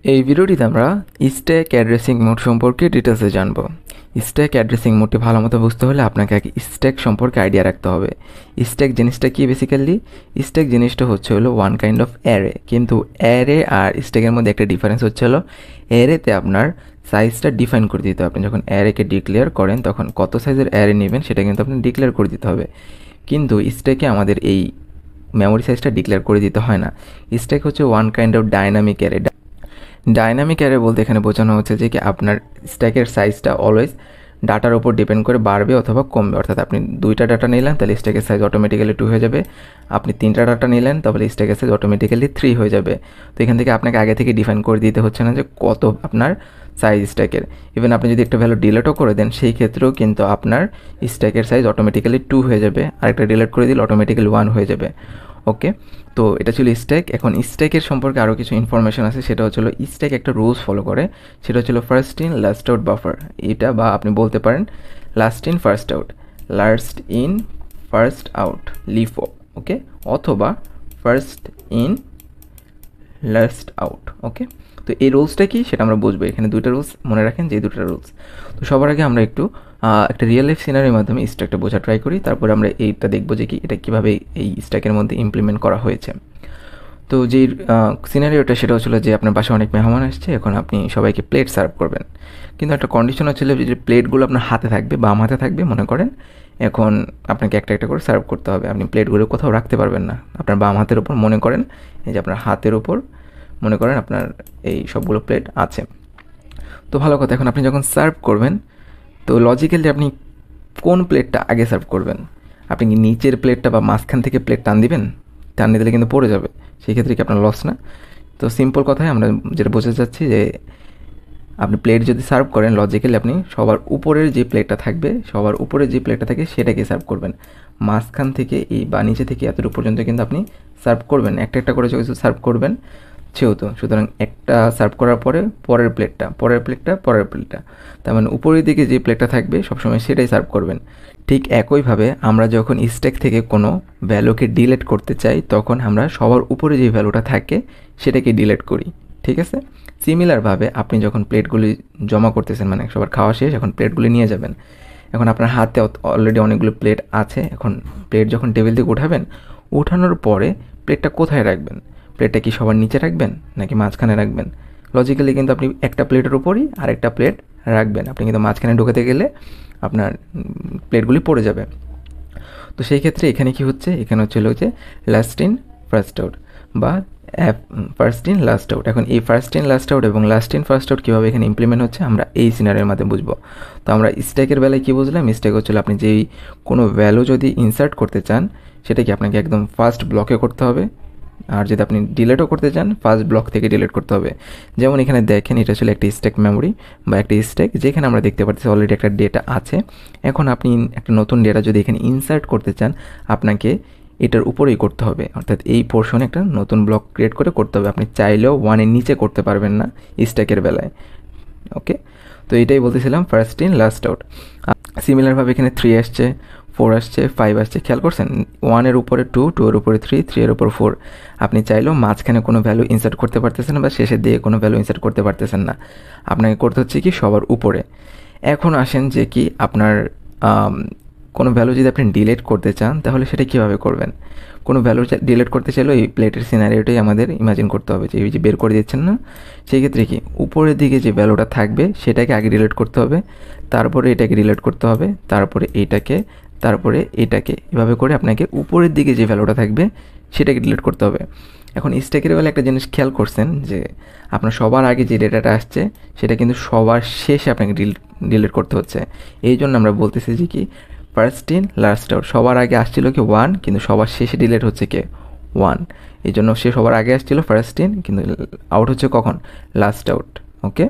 এই ভিডিওটিতে আমরা স্ট্যাক অ্যাড্রেসিং মোড সম্পর্কে ডিটেলসে জানব। স্ট্যাক অ্যাড্রেসিং মোডটি ভালো মতো বুঝতে হলে আপনাকে আগে স্ট্যাক সম্পর্কে আইডিয়া রাখতে হবে। স্ট্যাক জিনিসটা কি বেসিক্যালি? স্ট্যাক জিনিসটা হলো ওয়ান কাইন্ড অফ অ্যারে, কিন্তু অ্যারে আর স্ট্যাকের মধ্যে একটা ডিফারেন্স হলো অ্যারেতে আপনার সাইজটা ডিফাইন করে দিতে হবে। আপনি যখন অ্যারেকে ডিক্লেয়ার করেন তখন কত সাইজের অ্যারে নেবেন সেটা কিন্তু আপনি ডিক্লেয়ার করে দিতে হবে, কিন্তু স্ট্যাকে আমাদের এই মেমোরি সাইজটা ডিক্লেয়ার করে দিতে হয় না। স্ট্যাক হচ্ছে one kind of dynamic array. Dynamic array বলতে এখানে বোঝানো হচ্ছে যে কি আপনার স্ট্যাকের সাইজটা অলওয়েজ ডাটার উপর ডিপেন্ড করে বাড়বে অথবা কমবে। অর্থাৎ আপনি 2টা ডাটা নিলেন তাহলে স্ট্যাকের সাইজ অটোমেটিক্যালি 2 হয়ে যাবে, আপনি 3টা ডাটা নিলেন তাহলে স্ট্যাকের সাইজ অটোমেটিক্যালি 3 হয়ে যাবে। তো এখান থেকে আপনাকে আগে থেকে ডিফাইন করে দিতে হচ্ছে না যে কত আপনার সাইজ স্ট্যাকের। ইভেন আপনি যদি একটা ভ্যালু ডিলেটও করে দেন সেই ক্ষেত্রেও কিন্তু আপনার স্ট্যাকের সাইজ অটোমেটিক্যালি 2 হয়ে যাবে, আরেকটা ডিলেট করে দিলে অটোমেটিক্যালি 1 হয়ে যাবে। ওকে, তো এটা ছিল স্ট্যাক। এখন স্ট্যাকের সম্পর্কে আরও কিছু ইনফরমেশন আছে, সেটা হচ্ছিল স্ট্যাক একটা রুলস ফলো করে, সেটা হচ্ছিল first in last out buffer. এটা বা আপনি বলতে পারেন last in first out, last in first out LIFO, okay, অথবা first in last out. Okay, তো এই রুলসটা কি সেটা আমরা বুঝবো। এখানে দুইটা রুলস মনে রাখেন, যে দুটো রুলস। তো সবার আগে আমরা একটু একটা রিয়েল লাইফ সিনারির মাধ্যমে স্ট্যাকটা বোঝা ট্রাই করি, তারপরে আমরা এইটা দেখবো যে কি এটা কীভাবে এই স্ট্যাকের মধ্যে ইমপ্লিমেন্ট করা হয়েছে। তো যেই সিনারিওটা সেটা হচ্ছিলো যে আপনার বাসায় অনেক মেহমান আসছে, এখন আপনি সবাইকে প্লেট সার্ভ করবেন, কিন্তু একটা কন্ডিশন হচ্ছিল যে প্লেটগুলো আপনার হাতে থাকবে, বাম হাতে থাকবে মনে করেন। এখন আপনাকে একটা একটা করে সার্ভ করতে হবে, আপনি প্লেটগুলো কোথাও রাখতে পারবেন না। আপনার বাম হাতের ওপর মনে করেন, এই যে আপনার হাতের ওপর মনে করেন আপনার এই সবগুলো প্লেট আছে। তো ভালো কথা, এখন আপনি যখন সার্ভ করবেন তো লজিক্যালি আপনি কোন প্লেটটা আগে সার্ভ করবেন? আপনি কি নিচের প্লেটটা বা মাঝখান থেকে প্লেট টান দিবেন? টান দিলে কিন্তু পড়ে যাবে, সেই ক্ষেত্রে কি আপনার লস না? তো সিম্পল কথায় আমরা যেটা বোঝাতে চাচ্ছি যে আপনি প্লেট যদি সার্ভ করেন লজিক্যালি আপনি সবার উপরের যে প্লেটটা থাকবে, সবার উপরে যে প্লেটটা থাকে সেটাকে সার্ভ করবেন। মাঝখান থেকে এই বা নিচে থেকে এতটুকু পর্যন্ত কিন্তু আপনি সার্ভ করবেন, একটা একটা করে কিছু সার্ভ করবেন যেহেতু। সুতরাং একটা সার্ভ করার পরে পরের প্লেটটা, পরের প্লেটটা, পরের প্লেটটা, তার মানে উপরের দিকে যে প্লেটটা থাকবে সবসময় সেটাই সার্ভ করবেন। ঠিক একইভাবে আমরা যখন স্ট্যাক থেকে কোনো ভ্যালুকে ডিলিট করতে চাই তখন আমরা সবার উপরে যে ভ্যালুটা থাকে সেটাকে ডিলিট করি, ঠিক আছে? সিমিলারভাবে আপনি যখন প্লেটগুলি জমা করতেছেন, মানে সবার খাওয়া শেষ, এখন প্লেটগুলি নিয়ে যাবেন। এখন আপনার হাতে অলরেডি অনেকগুলো প্লেট আছে, এখন প্লেট যখন টেবিল থেকে উঠাবেন, উঠানোর পরে প্লেটটা কোথায় রাখবেন? প্লেটটা কি সবার নিচে রাখবেন নাকি মাঝখানে রাখবেন? লজিক্যালি কিন্তু আপনি একটা প্লেটের উপরই আরেকটা প্লেট রাখবেন, আপনি কিন্তু মাঝখানে ঢোকাতে গেলে আপনার প্লেটগুলি পড়ে যাবে। তো সেই ক্ষেত্রে এখানে কি হচ্ছে, এখানে হচ্ছিল যে লাস্ট ইন ফার্স্ট আউট বা ফার্স্ট ইন লাস্ট আউট। এখন এই ফার্স্ট ইন লাস্ট আউট এবং লাস্ট ইন ফার্স্ট আউট কীভাবে এখানে ইমপ্লিমেন্ট হচ্ছে আমরা এই সিনারিওর মাধ্যমে বুঝবো। তো আমরা স্ট্যাকের বেলায় কী বুঝলাম? স্ট্যাক হচ্ছিল আপনি যেই কোনো ভ্যালু যদি ইনসার্ট করতে চান সেটা কি আপনাকে একদম ফার্স্ট ব্লকে করতে হবে, আর যদি আপনি ডিলেটও করতে চান ফার্স্ট ব্লক থেকে ডিলিট করতে হবে। যেমন এখানে দেখেন এটা ছিল একটা স্ট্যাক মেমোরি বা একটা স্ট্যাক, যেখানে আমরা দেখতে পাচ্ছি অলরেডি একটা ডেটা আছে। এখন আপনি একটা নতুন ডেটা যদি এখানে ইনসার্ট করতে চান আপনাকে এটার উপরেই করতে হবে, অর্থাৎ এই পোর্শনে একটা নতুন ব্লক ক্রিয়েট করে করতে হবে। আপনি চাইলেও 1-এর নিচে করতে পারবেন না স্ট্যাকের বেলায়। ওকে, তো এটাই বলতেছিলাম ফার্স্ট ইন লাস্ট আউট। সিমিলারভাবে এখানে 3 আসছে, 4 আসছে, 5 আসছে, খেয়াল করছেন 1-এর উপরে 2, 2-এর উপরে 3, 3-এর উপর 4। আপনি চাইলেও মাঝখানে কোনো ভ্যালু ইনসার্ট করতে পারতেছেন না বা শেষের দিকে কোনো ভ্যালু ইনসার্ট করতে পারতেছেন না, আপনাকে করতে হচ্ছে কি সবার উপরে। এখন আসেন যে কি আপনার কোনো ভ্যালু যদি আপনি ডিলিট করতে চান তাহলে সেটা কীভাবে করবেন? কোনো ভ্যালু ডিলিট করতে চাইলেও এই প্লেটের সিনারিওটাই আমাদের ইমাজিন করতে হবে, যে এই যে বের করে দিচ্ছেন না, সেই ক্ষেত্রে কি উপরের দিকে যে ভ্যালুটা থাকবে সেটাকে আগে ডিলিট করতে হবে, তারপরে এটাকে ডিলিট করতে হবে, তারপরে এইটাকে, তারপরে এটাকে, এভাবে করে আপনাকে উপরের দিকে যে ভ্যালুটা থাকবে সেটাকে ডিলিট করতে হবে। এখন স্ট্যাকের বেলা একটা জিনিস খেয়াল করছেন যে আপনার সবার আগে যে ডেটাটা আসছে সেটা কিন্তু সবার শেষে আপনাকে ডিলিট করতে হচ্ছে। এই জন্য আমরা বলতেছি যে কি ফার্স্ট ইন লাস্ট আউট, সবার আগে আসছিল কি 1, কিন্তু সবার শেষে ডিলিট হচ্ছে কে 1। এই জন্য সে সবার আগে আসছিল ফার্স্ট ইন, কিন্তু আউট হচ্ছে কখন? Last out. ওকে,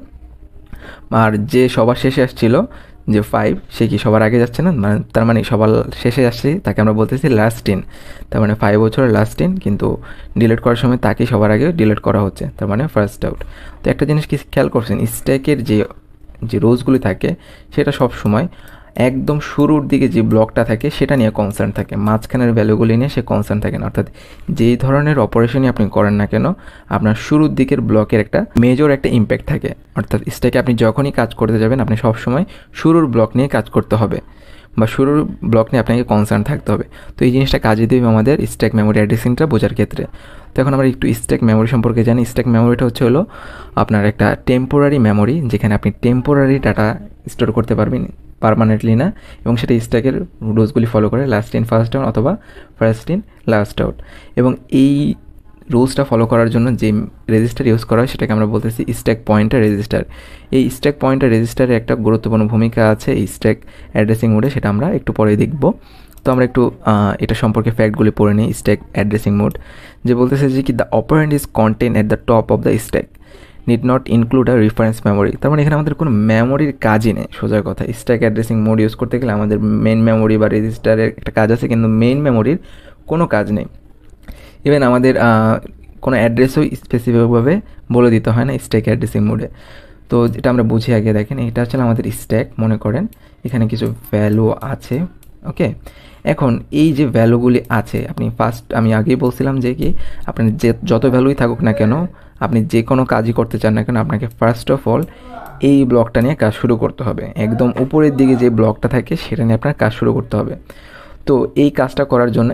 আর যে সবার শেষে আসছিল যে 5, সে কি সবার আগে যাচ্ছে না, মানে তার মানে সবার শেষে আসছে তাকে আমরা বলতেছি লাস্ট ইন। তার মানে 5 বছর লাস্ট ইন, কিন্তু ডিলিট করার সময় তাকে সবার আগে ডিলিট করা হচ্ছে, তার মানে ফার্স্ট আউট। তো একটা জিনিস কি খেয়াল করছেন, স্ট্যাকের যে রোজগুলি থাকে সেটা সব সময় একদম শুরুর দিকে যে ব্লকটা থাকে সেটা নিয়ে কনসার্ন থাকে, মাঝখানের ভ্যালুগুলি নিয়ে সে কনসার্ন থাকে না। অর্থাৎ যেই ধরনের অপারেশনই আপনি করেন না কেন, আপনার শুরুর দিকের ব্লকের একটা মেজর একটা ইম্প্যাক্ট থাকে। অর্থাৎ স্ট্যাকে আপনি যখনই কাজ করতে যাবেন, আপনি সবসময় শুরুর ব্লক নিয়ে কাজ করতে হবে বা শুরুর ব্লক নিয়ে আপনাকে কনসার্ন থাকতে হবে। তো এই জিনিসটা কাজে দেবে আমাদের স্ট্যাক মেমোরি অ্যাড্রেসিংটা বোঝার ক্ষেত্রে। তো এখন আমরা একটু স্ট্যাক মেমোরি সম্পর্কে জানি। স্ট্যাক মেমোরিটা হলো আপনার একটা টেম্পোরারি মেমোরি, যেখানে আপনি টেম্পোরারি ডাটা স্টোর করতে পারবেন, পার্মানেন্টলি না, এবং সেটা স্ট্যাকের রুলসগুলি ফলো করে, লাস্ট ইন ফার্স্ট আউট অথবা ফার্স্ট ইন লাস্ট আউট। এবং এই রুলসটা ফলো করার জন্য যে রেজিস্টার ইউজ করা হয় সেটাকে আমরা বলতেছি স্ট্যাক পয়েন্টার রেজিস্টার। এই স্ট্যাক পয়েন্টার রেজিস্টারের একটা গুরুত্বপূর্ণ ভূমিকা আছে এই স্ট্যাক অ্যাড্রেসিং মোডে, সেটা আমরা একটু পরে দেখব। তো আমরা একটু এটা সম্পর্কে ফ্যাক্টগুলি পড়ে নিই। স্ট্যাক অ্যাড্রেসিং মোড যে বলতেছে যে কি, the operand is content at the top of the stack need not include a reference memory. তার মানে এখানে আমাদের কোনো মেমোরির কাজই নেই, সোজা কথা। স্ট্যাক অ্যাড্রেসিং মোড ইউজ করতে গেলে আমাদের মেইন মেমোরি বা রেজিস্টারের একটা কাজ আছে, কিন্তু মেইন মেমোরির কোনো কাজ নেই। ইভেন আমাদের কোনো অ্যাড্রেসও স্পেসিফিকভাবে বলে দিতে হয় না স্ট্যাক অ্যাড্রেসিং মোডে। তো এটা আমরা বুঝি আগে। দেখেন, এটা হচ্ছে আমাদের স্ট্যাক, মনে করেন এখানে কিছু ভ্যালু আছে, ওকে। এখন এই যে ভ্যালুগুলি আছে, আপনি ফার্স্ট, আমি আগেই বলছিলাম যে কি, আপনি যে যত ভ্যালুই থাকুক না কেন, আপনি যে কোনো কাজই করতে চান না কেন, আপনাকে ফার্স্ট অফ অল এই ব্লকটা নিয়ে কাজ শুরু করতে হবে। একদম উপরের দিকে যে ব্লকটা থাকে সেটা নিয়ে আপনার কাজ শুরু করতে হবে। তো এই কাজটা করার জন্য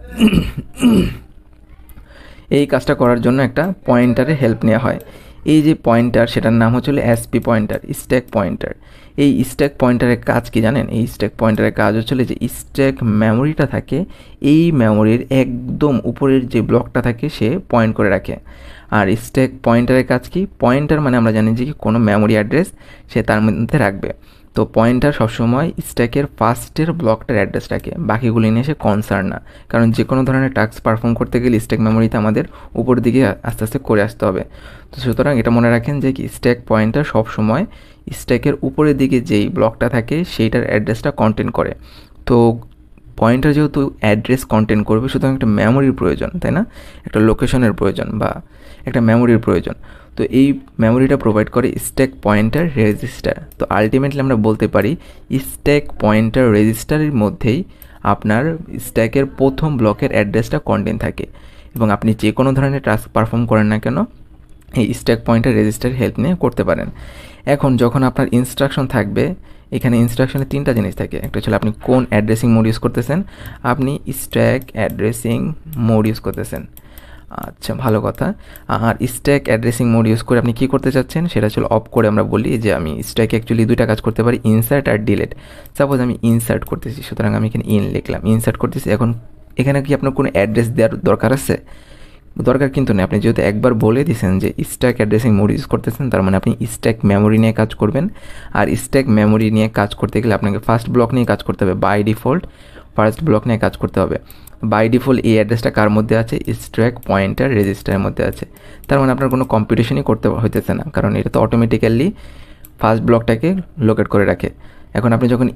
একটা পয়েন্টারের হেল্প নেওয়া হয়। এই যে পয়েন্টার, সেটার নাম হচ্ছে এসপি পয়েন্টার, স্ট্যাক পয়েন্টার। এই স্ট্যাক পয়েন্টারের কাজ কি জানেন? এই স্ট্যাক পয়েন্টারের কাজ হচ্ছে যে স্ট্যাক মেমোরিটা থাকে, এই মেমোরির একদম উপরের যে ব্লকটা থাকে সে পয়েন্ট করে রাখে। আর স্ট্যাক পয়েন্টারের কাজ কি? পয়েন্টার মানে আমরা জানি যে কি কোনো মেমোরি অ্যাড্রেস সে তার মধ্যে রাখবে। তো পয়েন্টার সবসময় স্ট্যাকের ফার্স্টের ব্লকটার অ্যাড্রেস রাখে, বাকিগুলি নিয়ে সে কনসার্ন না। কারণ যে কোনো ধরনের টাস্ক পারফর্ম করতে গেলে স্ট্যাক মেমোরিতে আমাদের উপর দিকে আস্তে আস্তে করে আসতে হবে। তো সুতরাং এটা মনে রাখেন যে কি, স্ট্যাক পয়েন্টার সবসময় স্ট্যাকের উপরের দিকে যেই ব্লকটা থাকে সেইটার অ্যাড্রেসটা কন্টেন্ট করে। তো পয়েন্টার যেহেতু অ্যাড্রেস কন্টেন্ট করবে, সুতরাং একটা মেমোরির প্রয়োজন, তাই না? একটা লোকেশনের প্রয়োজন বা একটা মেমোরির প্রয়োজন। তো এই মেমোরিটা প্রোভাইড করে স্ট্যাক পয়েন্টার রেজিস্টার। তো আলটিমেটলি আমরা বলতে পারি স্ট্যাক পয়েন্টার রেজিস্টারের মধ্যেই আপনার স্ট্যাকের প্রথম ব্লকের অ্যাড্রেসটা কন্টেন্ট থাকে, এবং আপনি যে কোনো ধরনের টাস্ক পারফর্ম করেন না কেন এই স্ট্যাক পয়েন্টার রেজিস্টার হেল্প নিয়ে করতে পারেন। এখন যখন আপনার ইনস্ট্রাকশন থাকবে, এখানে ইনস্ট্রাকশনে তিনটা জিনিস থাকে। একটা হচ্ছে আপনি কোন অ্যাড্রেসিং মোড ইউজ করতেছেন, আপনি স্ট্যাক অ্যাড্রেসিং মোড ইউজ করতেছেন, আচ্ছা ভালো কথা। আর স্ট্যাক অ্যাড্রেসিং মোড ইউজ করে আপনি কী করতে চাচ্ছেন সেটা হচ্ছে অফ করে আমরা বলি যে আমি স্ট্যাকে অ্যাকচুয়ালি দুইটা কাজ করতে পারি, ইনসার্ট আর ডিলেট। সাপোজ আমি ইনসার্ট করতেছি, সুতরাং আমি এখানে লিখলাম, ইনসার্ট করতেছি। এখন এখানে কি আপনার কোনো অ্যাড্রেস দেওয়ার দরকার আছে? দরকার কিন্তু নেই। আপনি যেহেতু একবার বলে দিয়েছেন যে স্ট্যাক অ্যাড্রেসিং মোড ইউজ করতেছেন, তার মানে আপনি স্ট্যাক মেমোরি নিয়ে কাজ করবেন। আর স্ট্যাক মেমোরি নিয়ে কাজ করতে গেলে আপনাকে ফার্স্ট ব্লক নিয়ে কাজ করতে হবে। বাই ডিফল্ট ফার্স্ট ব্লক নিয়ে কাজ করতে হবে। বাই ডিফল্ট এই অ্যাড্রেসটা কার মধ্যে আছে? স্ট্যাক পয়েন্টার রেজিস্টারের মধ্যে আছে। তার মানে আপনার কোনো কম্পিটিশনই করতে হইতেছে না, কারণ এটা তো অটোমেটিক্যালি ফার্স্ট ব্লকটাকে লোকেট করে রাখে। এখন আপনি যখন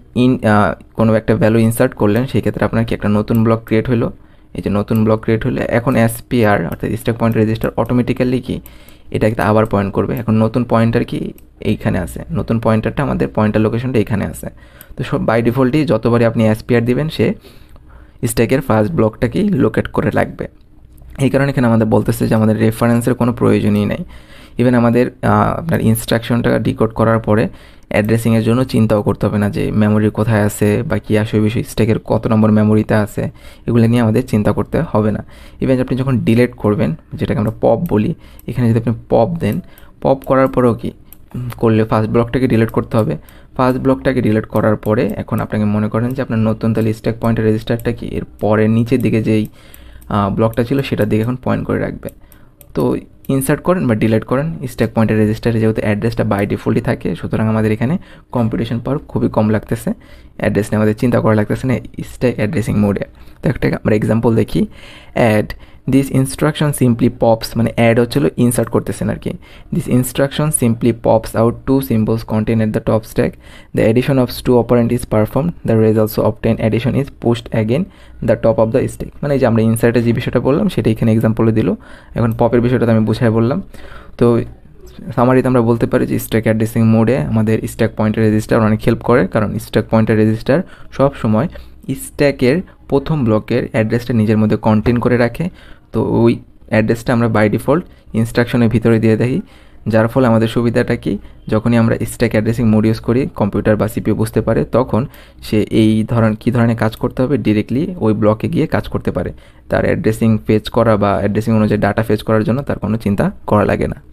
কোনো একটা ভ্যালু ইনসার্ট করলেন, সেই ক্ষেত্রে আপনার কি একটা নতুন ব্লক ক্রিয়েট হলো। এই যে নতুন ব্লক ক্রিয়েট হলে এখন এসপিআর অর্থাৎ স্ট্যাক পয়েন্টার রেজিস্টার অটোমেটিক্যালি কি এটাকে আবার পয়েন্ট করবে। এখন নতুন পয়েন্টার কি এইখানে আছে, নতুন পয়েন্টারটা আমাদের পয়েন্টার লোকেশনটা এইখানে আছে। তো সব বাই ডিফল্টই যতবারই আপনি এসপিআর দিবেন সে স্ট্যাকের ফার্স্ট ব্লকটাকেই লোকেট করে রাখবে। এই কারণে এখানে আমাদের বলতেছে যে আমাদের রেফারেন্সের কোনো প্রয়োজনই নেই। ইভেন আমাদের আপনার ইনস্ট্রাকশনটা ডিকোড করার পরে অ্যাড্রেসিংয়ের জন্য চিন্তাও করতে হবে না যে মেমোরি কোথায় আছে বা কী আসে বিষয়, স্ট্যাকের কত নম্বর মেমোরিতে আছে, এগুলো নিয়ে আমাদের চিন্তা করতে হবে না। ইভেন আপনি যখন ডিলিট করবেন, যেটাকে আমরা পপ বলি, এখানে যদি আপনি পপ দেন, পপ করার পরেও কি করলে ফার্স্ট ব্লকটাকে ডিলিট করতে হবে। ফার্স্ট ব্লকটাকে ডিলিট করার পরে এখন আপনাকে মনে করেন যে আপনার নতুন তাহলে স্ট্যাক পয়েন্টার রেজিস্টারটা কি এর পরে নিচের দিকে যেই ব্লকটা ছিল সেটার দিকে এখন পয়েন্ট করে রাখবে। তো ইনসার্ট করেন বা ডিলিট করেন, স্ট্যাক পয়েন্টার রেজিস্টারে যেহেতু অ্যাড্রেসটা বাই ডিফল্টই থাকে, সুতরাং আমাদের এখানে কম্পিটিশন পাওয়ার খুবই কম লাগতেছে। অ্যাড্রেস নিয়ে আমাদের চিন্তা করা লাগতেছে না স্ট্যাক অ্যাড্রেসিং মোডে। তো একটা আমরা এক্সাম্পল দেখি। Add this instruction simply pops, মানে অ্যাড হচ্ছিল ইনসার্ট করতেছেন আর কি। This instruction simply pops out two symbols contain at the top stack, the addition of two operand is perform, the results obtain addition is pushed again the top of the stack. মানে এই যে আমরা ইনসার্টে যে বিষয়টা বললাম সেটা এখানে এক্সাম্পলে দিল। এখন পপের বিষয়টা তো আমি বুঝাই বললাম। তো সামারিতে আমরা বলতে পারি যে স্ট্যাক অ্যাড্রেসিং মোডে আমাদের স্ট্যাক পয়েন্টার রেজিস্টার অনেক হেল্প করে, কারণ স্ট্যাক পয়েন্টার রেজিস্টার সব সময় স্ট্যাকের প্রথম ব্লকের অ্যাড্রেসটা নিজের মধ্যে কন্টেন করে রাখে। তো ওই অ্যাড্রেসটা আমরা বাই ডিফল্ট ইনস্ট্রাকশনের ভিতরে দিয়ে দেখি, যার ফলে আমাদের সুবিধাটা কি, যখনই আমরা স্ট্যাক অ্যাড্রেসিং মোড ইউজ করি কম্পিউটার বা সিপিইউ বুঝতে পারে, তখন সে এই কী ধরনের কাজ করতে হবে ডিরেক্টলি ওই ব্লকে গিয়ে কাজ করতে পারে। তার অ্যাড্রেসিং ফেচ করা বা অ্যাড্রেসিং অনুযায়ী ডাটা ফেচ করার জন্য তার কোনো চিন্তা করা লাগে না।